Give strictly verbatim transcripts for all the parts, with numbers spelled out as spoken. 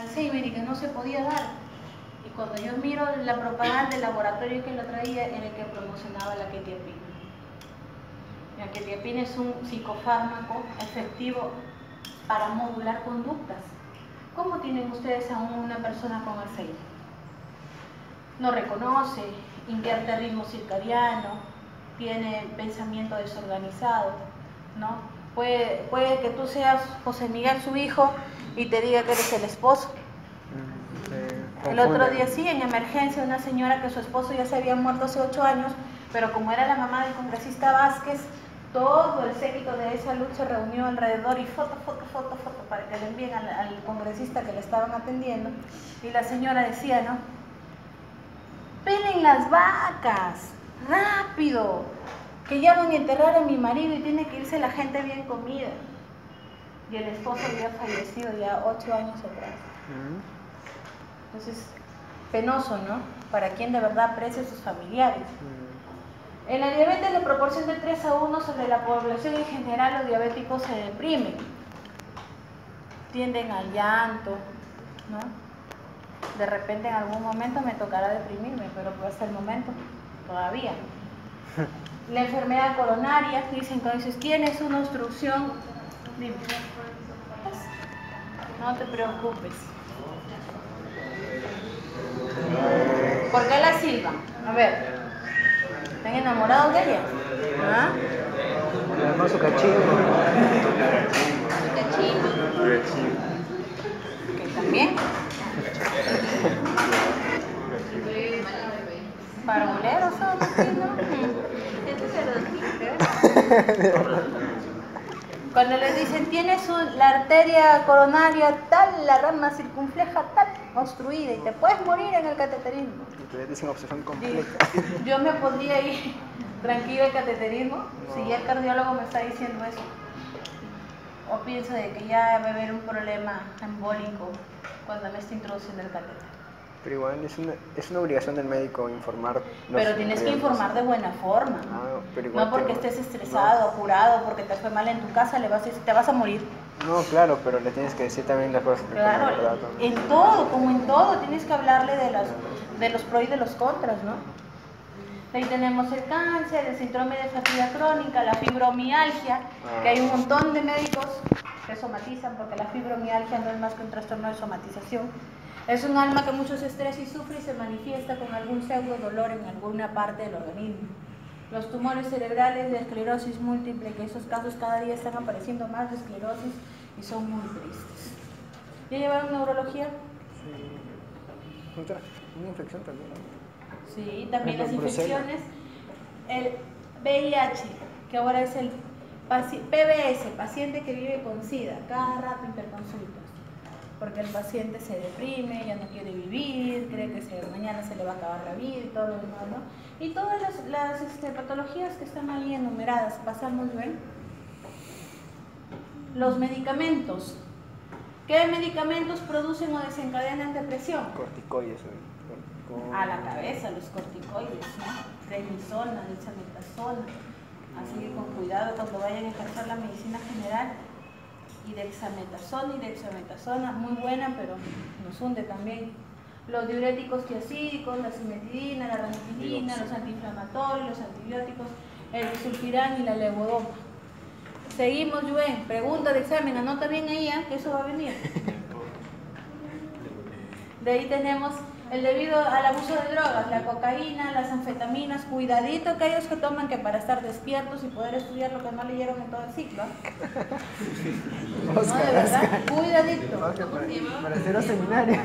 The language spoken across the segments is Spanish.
Alzheimer y que no se podía dar. Y cuando yo miro la propaganda del laboratorio que lo traía, era el que promocionaba la quetiapina. La quetiapina es un psicofármaco efectivo para modular conductas. ¿Cómo tienen ustedes a una persona con Alzheimer? No reconoce, invierte ritmo circadiano, tiene pensamiento desorganizado, ¿no? Puede, puede que tú seas José Miguel, su hijo, y te diga que eres el esposo. Eh, el otro día sí, en emergencia, una señora que su esposo ya se había muerto hace ocho años, pero como era la mamá del congresista Vázquez, todo el séquito de salud se reunió alrededor y foto, foto, foto, foto, para que le envíen al, al congresista que le estaban atendiendo. Y la señora decía, ¿no? ¡Pelen las vacas! ¡Rápido! Que ya van a enterrar a mi marido y tiene que irse la gente bien comida. Y el esposo había fallecido ya ocho años atrás. Entonces, penoso, ¿no? Para quien de verdad aprecia a sus familiares. En la diabetes, la proporción de tres a uno sobre la población en general, los diabéticos se deprimen. Tienden al llanto, ¿no? De repente en algún momento me tocará deprimirme, pero hasta el momento todavía. La enfermedad coronaria, dicen entonces, ¿tienes una obstrucción? Dime. No te preocupes. ¿Por qué la silban? A ver, ¿están enamorados de ella? ¿Ah? Además su cachimbo. Su cachimbo. ¿Que también? Parvuleros son, ¿no? Cuando le dicen, tienes un, la arteria coronaria tal, la rama circunfleja tal, obstruida y te puedes morir en el cateterismo. Y te dicen obsesión completa. Yo me podría ir tranquilo el cateterismo, no. Si ya el cardiólogo me está diciendo eso. O pienso de que ya va a haber un problema embólico cuando me esté introduciendo el catéter. Pero igual es una, es una obligación del médico informar. Pero tienes que informar de buena forma. Ah, pero igual no porque te... estés estresado, no. apurado, porque te fue mal en tu casa, le vas a decir, te vas a morir. No, claro, pero le tienes que decir también las cosas. Claro, verdad, ¿no? En todo, como en todo, tienes que hablarle de, las, de los pros y de los contras, ¿no? Ahí tenemos el cáncer, el síndrome de fatiga crónica, la fibromialgia, ah. que hay un montón de médicos que somatizan, porque la fibromialgia no es más que un trastorno de somatización. Es un alma que mucho se estresa y sufre y se manifiesta con algún pseudo dolor en alguna parte del organismo. Los tumores cerebrales de esclerosis múltiple, que esos casos cada día están apareciendo más de esclerosis y son muy tristes. ¿Ya llevaron neurología? Sí. Otra, una infección también. Sí, también las infecciones. El V I H, que ahora es el P B S, paciente que vive con SIDA, cada rato interconsultas. Porque el paciente se deprime, ya no quiere vivir, cree que se, mañana se le va a acabar la vida y todo lo demás, ¿no? Y todas las, las este, patologías que están ahí enumeradas, pasamos bien. Los medicamentos. ¿Qué medicamentos producen o desencadenan depresión? Corticoides. Corticoides. A la cabeza, los corticoides, ¿no? Prednisona, dexametasona. Así que con cuidado cuando vayan a ejercer la medicina general. Y dexametasona y dexametasona, muy buena, pero nos hunde también. Los diuréticos tiacídicos, la cimetidina, la ranitidina, los antiinflamatorios, los antibióticos, el sulfirán y la levodopa. Seguimos, Yuen. Pregunta de examen, anota bien ahí, ¿eh? Que eso va a venir. De ahí tenemos el debido al abuso de drogas, la cocaína, las anfetaminas. Cuidadito aquellos que toman que para estar despiertos y poder estudiar lo que no leyeron en todo el ciclo. No, de verdad, cuidadito. Oscar, para, para hacer un seminario.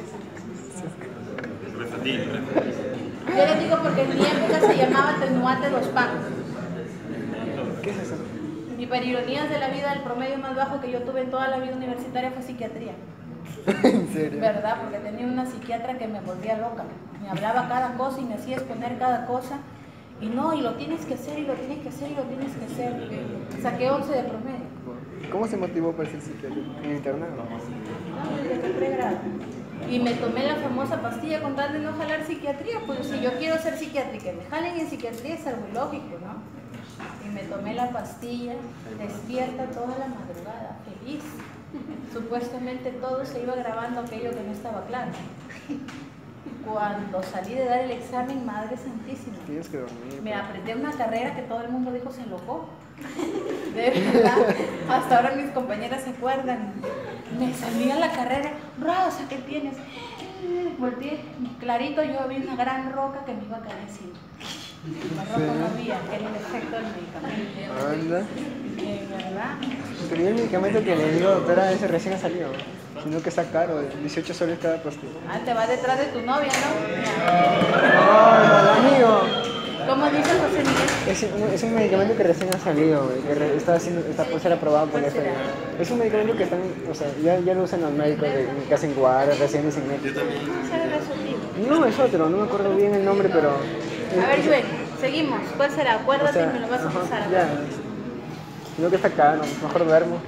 Yo les digo porque en mi época se llamaba atenuante dos pan. ¿Qué es eso? Y para ironías de la vida, el promedio más bajo que yo tuve en toda la vida universitaria fue psiquiatría. ¿En serio? ¿Verdad? Porque tenía una psiquiatra que me volvía loca. Me hablaba cada cosa y me hacía exponer cada cosa. Y no, y lo tienes que hacer, y lo tienes que hacer, y lo tienes que hacer. Saqué once de promedio. ¿Cómo se motivó para ser psiquiatra? ¿En internado? No, desde pregrado. Y me tomé la famosa pastilla con tal de no jalar psiquiatría. Pues si yo quiero ser psiquiatra y que me jalen en psiquiatría es algo ilógico, ¿no? Y me tomé la pastilla, despierta toda la madrugada, feliz. supuestamente todo se iba grabando aquello que no estaba claro. Cuando salí de dar el examen, Madre Santísima, Tienes que dormir. me pero- aprendí una carrera que todo el mundo dijo se locó. De verdad, hasta ahora mis compañeras se acuerdan. Me salía la carrera, Rosa, ¿qué tienes? Volteé, clarito, yo vi una gran roca que me iba a caer encima. La roca no había, era el efecto del medicamento. Anda. De verdad. Pero yo el medicamento que le digo, doctora, ese recién ha salido. Sino que está caro, dieciocho soles cada pastilla. Ah, te va detrás de tu novia, ¿no? ¡Oh, no, amigo! ¿Cómo dice José Miguel? Es un, es un medicamento que recién ha salido, güey, que re- está, haciendo, está por ser aprobado por la F D A. Es un medicamento que están, o sea, ya, ya lo usan los médicos de, que hacen guardas, recién dicen Yo también. Será resolutivo. no, es otro, no me acuerdo bien el nombre, pero... A ver, Joel, seguimos. ¿Cuál será? Acuérdate o sea, y me lo vas a ajá, pasar. ya. Sino que está caro, mejor duermo.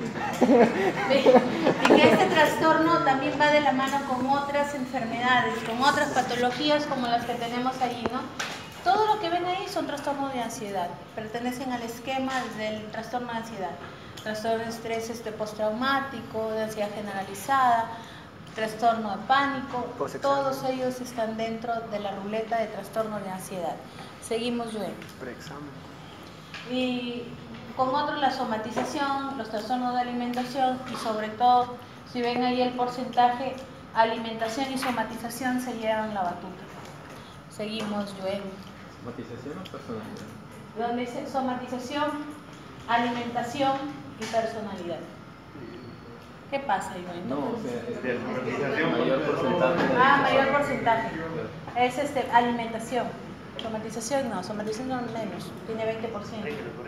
Y que este trastorno también va de la mano con otras enfermedades, con otras patologías como las que tenemos allí, ¿no? Todo lo que ven ahí son trastornos de ansiedad, pertenecen al esquema del trastorno de ansiedad. Trastorno de estrés este, postraumático, de ansiedad generalizada, trastorno de pánico, Post-examen. todos ellos están dentro de la ruleta de trastorno de ansiedad. Seguimos, Joel. Preexamen. Y con otros la somatización, los trastornos de alimentación y sobre todo, si ven ahí el porcentaje, alimentación y somatización se llevan la batuta. Seguimos, Joel. ¿Somatización o personalidad? Donde dice somatización, alimentación y personalidad. ¿Qué pasa, Joel? No, o sea, este, mayor porcentaje. de- Ah, mayor porcentaje. Es este, alimentación. Somatización no, somatización no menos, tiene veinte por ciento.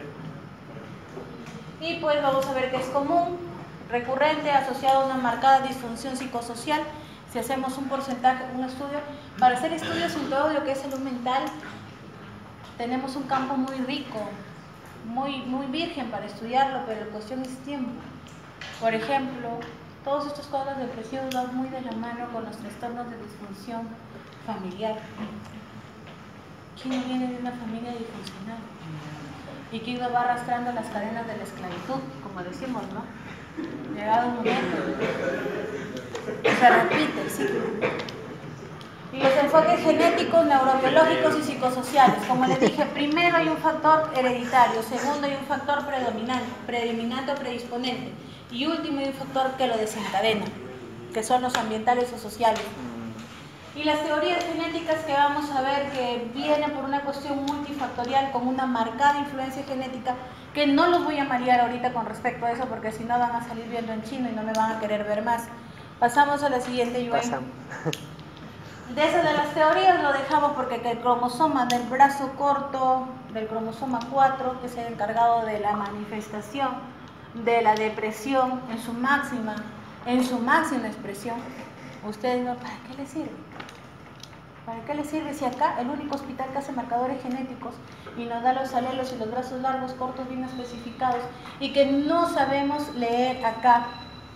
Y pues vamos a ver que es común, recurrente, asociado a una marcada disfunción psicosocial. Si hacemos un porcentaje, un estudio, para hacer estudios en todo lo que es salud mental, tenemos un campo muy rico, muy, muy virgen para estudiarlo, pero la cuestión es tiempo. Por ejemplo, todos estos cuadros depresivos van muy de la mano con los trastornos de disfunción familiar. ¿Quién no viene de una familia disfuncional? Y quién no va arrastrando las cadenas de la esclavitud, como decimos, ¿no? Llegado un momento, se repite el ciclo. Y los enfoques genéticos, neurobiológicos y psicosociales. Como les dije, primero hay un factor hereditario, segundo hay un factor predominante, predominante o predisponente, y último hay un factor que lo desencadena, que son los ambientales o sociales. Y las teorías genéticas que vamos a ver que vienen por una cuestión multifactorial con una marcada influencia genética, que no los voy a marear ahorita con respecto a eso porque si no van a salir viendo en chino y no me van a querer ver más. Pasamos a la siguiente, Yuen. Pasamos. De esas de las teorías lo dejamos porque que el cromosoma del brazo corto, del cromosoma cuatro, que es el encargado de la manifestación de la depresión en su máxima, en su máxima expresión, ustedes no, ¿para qué les sirve? ¿Para qué les sirve si acá el único hospital que hace marcadores genéticos y nos da los alelos y los brazos largos, cortos, bien especificados y que no sabemos leer acá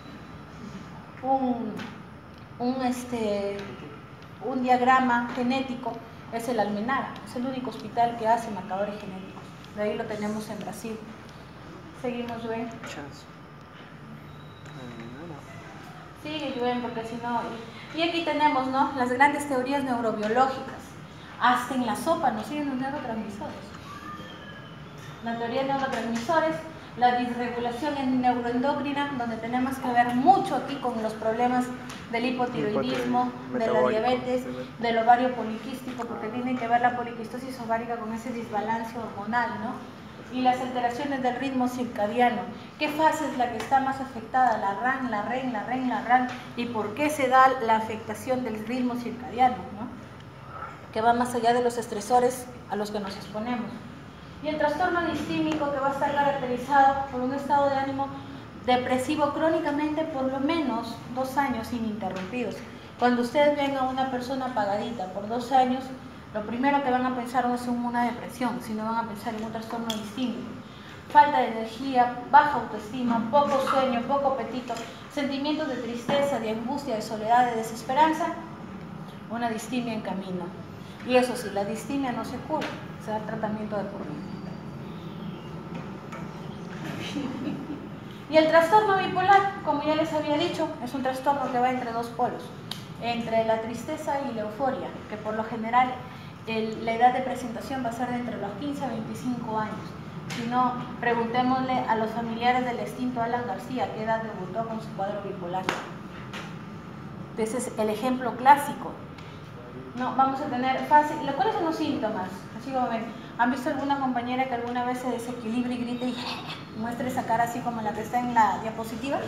un, un, este, un diagrama genético? Es el Almenara, es el único hospital que hace marcadores genéticos. De ahí lo tenemos en Brasil. Seguimos, Joel. Chance. Almenara. Sigue, Joel, porque si no... Y aquí tenemos, ¿no?, las grandes teorías neurobiológicas. Hasta en la sopa nos siguen los neurotransmisores. La teoría de neurotransmisores, la disregulación en neuroendocrina, donde tenemos que ver mucho aquí con los problemas del hipotiroidismo, de la Metabólico. diabetes, del ovario poliquístico, porque tiene que ver la poliquistosis ovárica con ese desbalance hormonal, ¿no? Y las alteraciones del ritmo circadiano. ¿Qué fase es la que está más afectada? La RAN, la REM, la REM, la RAN. ¿Y por qué se da la afectación del ritmo circadiano, ¿no?, que va más allá de los estresores a los que nos exponemos? Y el trastorno distímico, que va a estar caracterizado por un estado de ánimo depresivo crónicamente por lo menos dos años ininterrumpidos. Cuando ustedes ven a una persona apagadita por dos años, lo primero que van a pensar no es en una depresión, sino van a pensar en un trastorno distímico. Falta de energía, baja autoestima, poco sueño, poco apetito, sentimientos de tristeza, de angustia, de soledad, de desesperanza, una distimia en camino. Y eso sí, la distimia no se cura, se da tratamiento de por vida. Y el trastorno bipolar, como ya les había dicho, es un trastorno que va entre dos polos, entre la tristeza y la euforia, que por lo general el, la edad de presentación va a ser de entre los quince a veinticinco años. Si no, preguntémosle a los familiares del extinto Alan García a qué edad debutó con su cuadro bipolar. Ese es el ejemplo clásico. No, vamos a tener fácil. ¿Cuáles son los síntomas? Así como ven, ¿han visto alguna compañera que alguna vez se desequilibre y grite y muestre esa cara así como la que está en la diapositiva?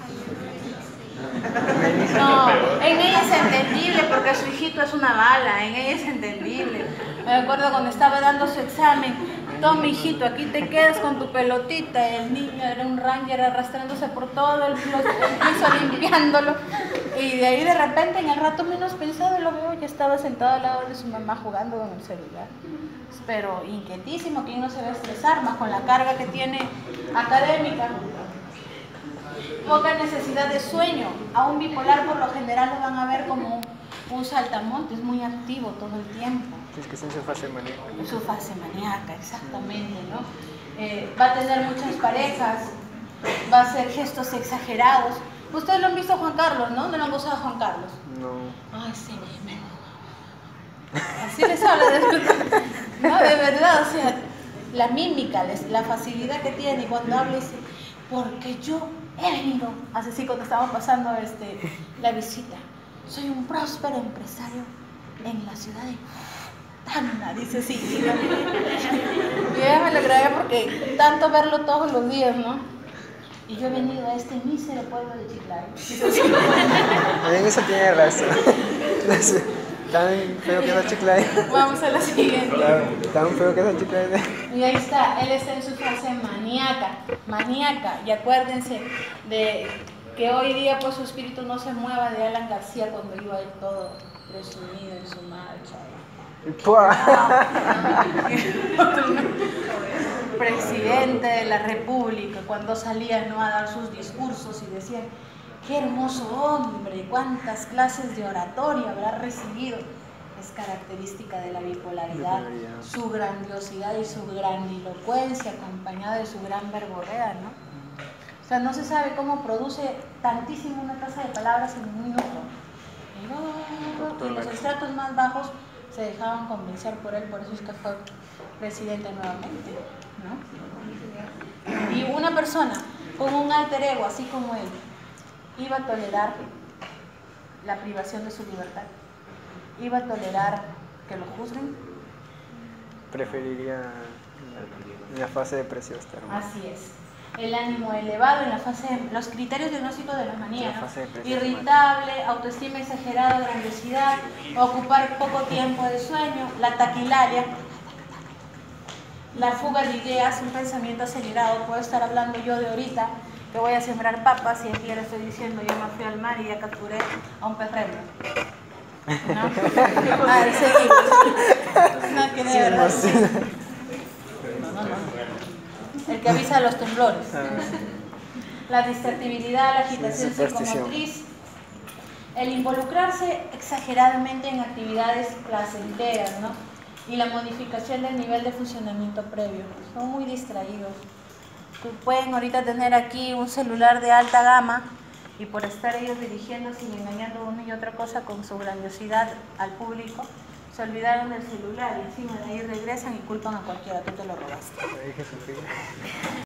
No, en ella es entendible porque su hijito es una bala, en ella es entendible. Me acuerdo cuando estaba dando su examen, toma hijito, aquí te quedas con tu pelotita, el niño era un ranger arrastrándose por todo el, el piso limpiándolo, y de ahí de repente en el rato menos pensado lo veo, ya estaba sentado al lado de su mamá jugando con el celular. Pero inquietísimo, ¿quién no se va a estresar más con la carga que tiene académica? Poca necesidad de sueño. A un bipolar por lo general lo van a ver como un saltamontes, muy activo todo el tiempo. Es que está en su fase maníaca. Su fase maníaca, exactamente, ¿no? Eh, va a tener muchas parejas, va a hacer gestos exagerados. Ustedes lo han visto a Juan Carlos, ¿no? ¿No lo han gozado a Juan Carlos? No. Ay, sí, me... Así les habla de verdad. No, de verdad, o sea, la mímica, la facilidad que tiene cuando habla dice, porque yo he venido, así sí, cuando estábamos pasando este, la visita, soy un próspero empresario en la ciudad de Tacna, dice sí. Y ya me lo grabé porque tanto verlo todos los días, ¿no? Y yo he venido a este mísero pueblo de Chiclayo. En eso tiene razón. Tan feo que es Chiclayo. Vamos a la siguiente. Tan feo que es Chiclayo. Y ahí está, él está en su fase maníaca, maníaca. Y acuérdense de que hoy día pues su espíritu no se mueva de Alan García cuando iba ahí todo presumido en su marcha. Presidente de la República, cuando salía, ¿no?, a dar sus discursos y decían, qué hermoso hombre, cuántas clases de oratoria habrá recibido. Es característica de la bipolaridad, su grandiosidad y su grandilocuencia acompañada de su gran verborrea, ¿no? O sea, no se sabe cómo produce tantísimo una taza de palabras en un minuto. Y los estratos más bajos se dejaban convencer por él, por eso es que fue presidente nuevamente, ¿no? Y una persona con un alter ego, así como él, iba a tolerar la privación de su libertad, iba a tolerar que lo juzguen. Preferiría en la fase de depresión estar. Así es. El ánimo elevado en la fase, de, los criterios diagnósticos de la manía, ¿no? Irritable, autoestima exagerada, grandiosidad, ocupar poco tiempo de sueño, la taquilaria, la fuga de ideas, un pensamiento acelerado. Puedo estar hablando yo de ahorita que voy a sembrar papas y aquí le estoy diciendo yo me fui al mar y ya capturé a un pez remo, ¿no? A ver, seguimos. No, que de verdad. No, no, no. El que avisa de los temblores. La distractibilidad, la agitación psicomotriz, el involucrarse exageradamente en actividades placenteras, ¿no? Y la modificación del nivel de funcionamiento previo. Son muy distraídos. Pueden ahorita tener aquí un celular de alta gama y por estar ellos dirigiéndose y engañando una y otra cosa con su grandiosidad al público, se olvidaron del celular y encima de ahí regresan y culpan a cualquiera, tú te lo robaste.